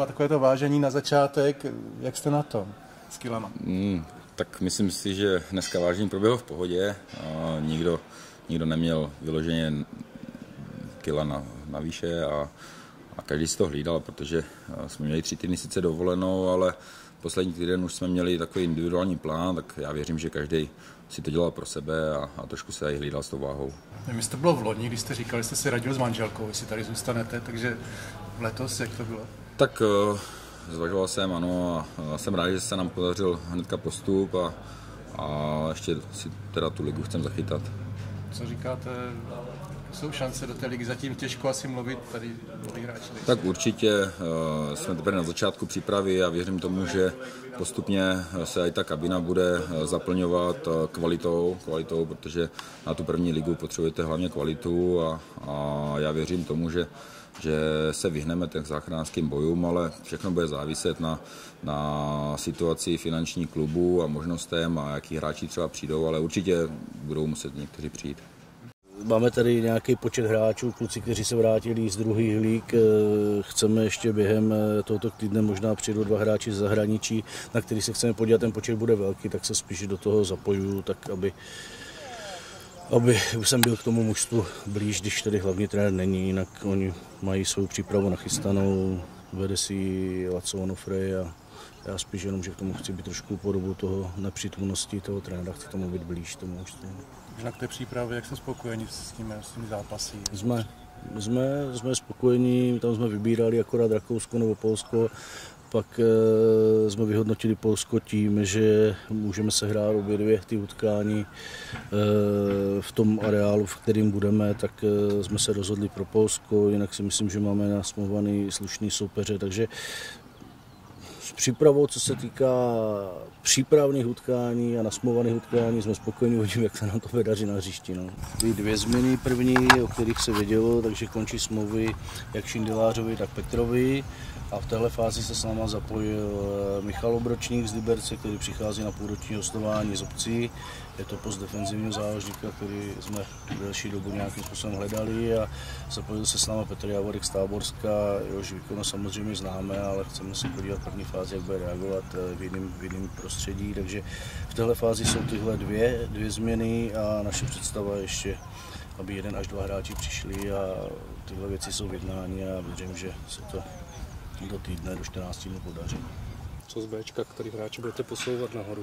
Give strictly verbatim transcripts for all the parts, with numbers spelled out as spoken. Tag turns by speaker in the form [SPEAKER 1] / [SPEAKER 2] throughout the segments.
[SPEAKER 1] takové to vážení na začátek. Jak jste na tom s kilama?
[SPEAKER 2] Mm, tak myslím si, že dneska vážení proběhlo v pohodě. A nikdo, nikdo neměl vyloženě kila na, na výše a, a každý si to hlídal, protože jsme měli tři týdny sice dovolenou, ale poslední týden už jsme měli takový individuální plán, tak já věřím, že každý si to dělal pro sebe a, a trošku se i hlídal s tou váhou.
[SPEAKER 1] Vy jste bylo v loni, když jste říkali, že jste si radil s manželkou, jestli tady zůstanete, takže letos jak to bylo?
[SPEAKER 2] Tak zvažoval jsem, ano, a jsem rád, že se nám podařil hnedka postup a, a ještě si teda tu ligu chcem zachytat.
[SPEAKER 1] Co říkáte, jsou šance do té ligy? Zatím těžko asi mluvit, tady mladí hráči.
[SPEAKER 2] Tak určitě uh, jsme teprve na začátku přípravy a věřím tomu, že postupně se i ta kabina bude zaplňovat kvalitou, kvalitou, protože na tu první ligu potřebujete hlavně kvalitu a, a já věřím tomu, že že se vyhneme těch záchranářským bojům, ale všechno bude záviset na, na situaci finanční klubu a možnostem a jaký hráči třeba přijdou, ale určitě budou muset někteří přijít.
[SPEAKER 3] Máme tady nějaký počet hráčů, kluci, kteří se vrátili z druhých líg. Chceme ještě během tohoto týdne možná přijít dva hráči z zahraničí, na který se chceme podívat, ten počet bude velký, tak se spíš do toho zapojuju, tak aby aby už jsem byl k tomu mužstvu blíž, když tady hlavní trenér není, jinak oni mají svou přípravu nachystanou, vede si Laco Onofre a já spíš jenom, že k tomu chci být trošku po dobu toho nepřítomnosti toho trenéra, chci tomu být blíž tomu mužstvu.
[SPEAKER 1] Na té přípravě, jak jste spokojeni s těmi, s těmi zápasy?
[SPEAKER 3] Jsme, jsme, jsme spokojení, tam jsme vybírali akorát Rakousko nebo Polsko. Pak e, jsme vyhodnotili Polsko tím, že můžeme sehrát obě dvě ty utkání e, v tom areálu, v kterým budeme, tak e, jsme se rozhodli pro Polsko, jinak si myslím, že máme nasmluvaný slušný soupeře, takže s přípravou, co se týká přípravných utkání a nasmluvaných utkání, jsme spokojení, uvidíme, jak se nám to vydaří na hřišti. No. Byly dvě změny první, o kterých se vědělo, takže končí smlouvy jak Šindelářovi, tak Petrovi. A v téhle fázi se s náma zapojil Michal Obročník z Liberce, který přichází na půlroční hostování z obcí. Je to post defenzivního záložníka, který jsme delší dobu nějakým způsobem hledali a zapojil se s náma Petr Javorek z Táborska. Jehož výkonnost samozřejmě známe, ale chceme se podívat v první fázi, jak bude reagovat v jiném, v jiném prostředí. Takže v téhle fázi jsou tyhle dvě, dvě změny a naše představa ještě, aby jeden až dva hráči přišli a tyhle věci jsou v jednání a věřím, že se to do týdne, do čtrnácti dnů podaří.
[SPEAKER 4] Co z Bčka, který hráči budete posouvat nahoru?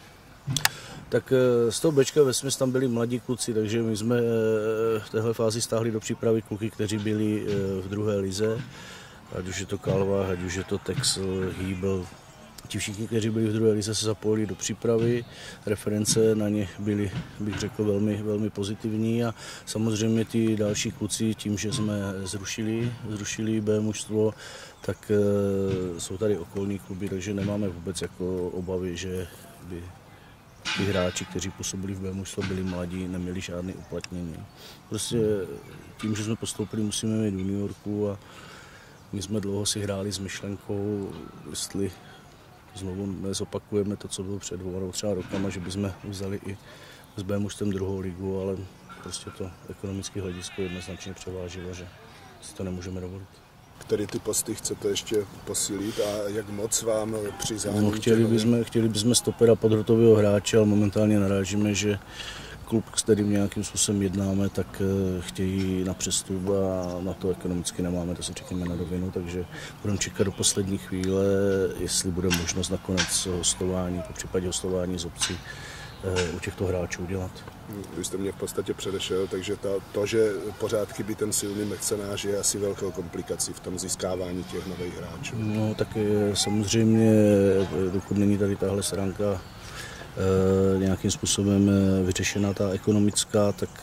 [SPEAKER 3] Tak z toho Bčka vesměs tam byli mladí kluci, takže my jsme v téhle fázi stáhli do přípravy kluky, kteří byli v druhé lize. Ať už je to Kalva, ať už je to Texel, Hýbl. Ti všichni, kteří byli v druhé lize, se zapojili do přípravy. Reference na ně byly, bych řekl, velmi, velmi pozitivní a samozřejmě ty další kluci, tím, že jsme zrušili, zrušili B mužstvo, tak e, jsou tady okolní kluby, takže nemáme vůbec jako obavy, že by ty hráči, kteří působili v B mužstvu, byli mladí, neměli žádné uplatnění. Prostě tím, že jsme postoupili, musíme mít juniorku a my jsme dlouho si hráli s myšlenkou, jestli znovu nezopakujeme to, co bylo před dvou třeba rokama, že bychom vzali i s B mužstvem druhou ligu, ale prostě to ekonomické hledisko jednoznačně převážilo, že si to nemůžeme dovolit.
[SPEAKER 5] Které ty posty chcete ještě posílit a jak moc vám při zájmu?
[SPEAKER 3] No, chtěli, bychom, chtěli bychom stopera podhrotového hráče, ale momentálně narážíme, že klub, s kterým nějakým způsobem jednáme, tak chtějí na přestup a na to ekonomicky nemáme, to si řekněme na rovinu, takže budeme čekat do poslední chvíle, jestli bude možnost nakonec hostování, po případě hostování z obcí u těchto hráčů udělat.
[SPEAKER 5] Vy jste mě v podstatě předešel, takže ta, to, že pořád chybí ten silný mecenář, je asi velkou komplikací v tom získávání těch nových hráčů.
[SPEAKER 3] No tak samozřejmě, dokud není tady tahle stránka e, nějakým způsobem vyřešena ta ekonomická, tak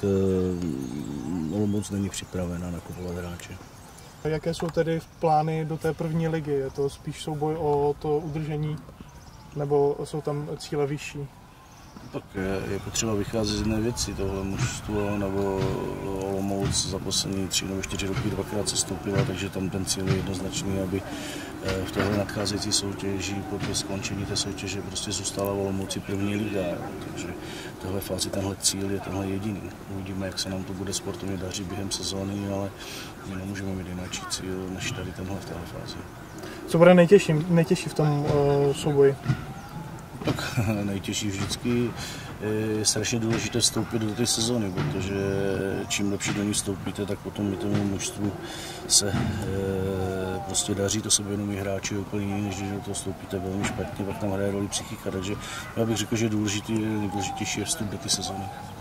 [SPEAKER 3] e, Olomouc není připravena na kupovat hráče.
[SPEAKER 6] Jaké jsou tedy plány do té první ligy? Je to spíš souboj o to udržení, nebo jsou tam cíle vyšší?
[SPEAKER 3] Tak je, je potřeba vycházet z jedné věci, tohle mužstvo nebo Olomouc za poslední tři nebo čtyři roky dvakrát se stoupila, takže tam ten cíl je jednoznačný, aby v téhle nadcházející soutěži po skončení té soutěže prostě zůstala v Olomouci první liga, takže v téhle fázi tenhle cíl je tenhle jediný. Uvidíme, jak se nám to bude sportovně dařit během sezóny, ale my nemůžeme mít jináčí cíl než tady tenhle v téhle fázi.
[SPEAKER 6] Co bude nejtěžší, nejtěžší v tom uh, souboji?
[SPEAKER 3] Tak nejtěžší vždycky je strašně důležité vstoupit do té sezóny, protože čím lepší do ní vstoupíte, tak potom i tomu mužstvu se e, prostě daří, to sebevědomí hráči je úplně jiný, než když do toho vstoupíte velmi špatně, pak tam hraje roli psychika, takže já bych řekl, že důležitý, nejdůležitější je vstup do té sezóny.